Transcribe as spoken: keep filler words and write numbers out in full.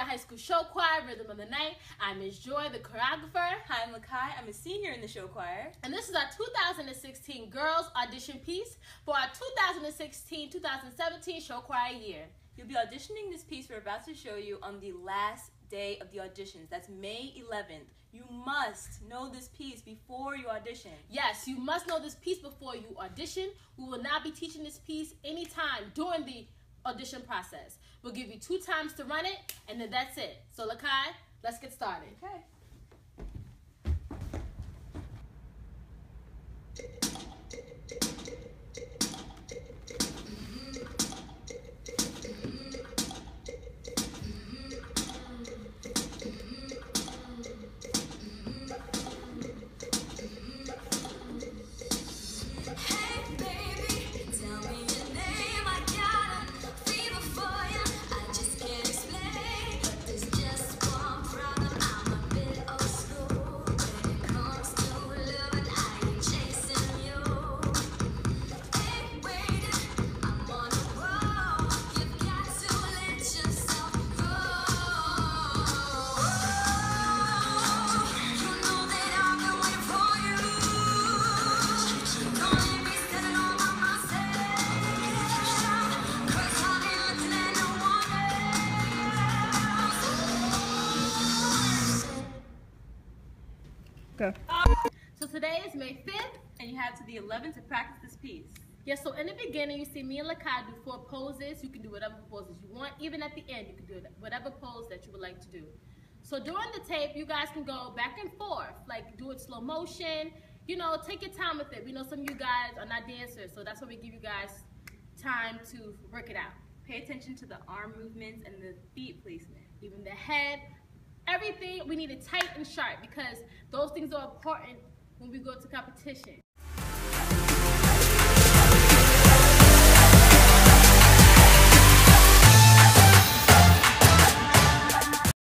High School Show Choir, Rhythm of the Night. I'm Miz Joy, the choreographer. Hi, I'm Lakai. I'm a senior in the show choir. And this is our two thousand sixteen girls audition piece for our two thousand sixteen two thousand seventeen show choir year. You'll be auditioning this piece we're about to show you on the last day of the auditions. That's May eleventh. You must know this piece before you audition. Yes, you must know this piece before you audition. We will not be teaching this piece anytime during the audition process. We'll give you two times to run it, and then that's it. So, Lakai, let's get started. Okay. Go. So today is May fifth. And you have to the eleventh to practice this piece. Yes, so in the beginning, you see me and Lakai do four poses. You can do whatever poses you want. Even at the end, you can do whatever pose that you would like to do. So during the tape, you guys can go back and forth, like do it slow motion. You know, take your time with it. We know some of you guys are not dancers, so that's why we give you guys time to work it out. Pay attention to the arm movements and the feet placement. Even the head. Everything, we need it tight and sharp because those things are important when we go to competition.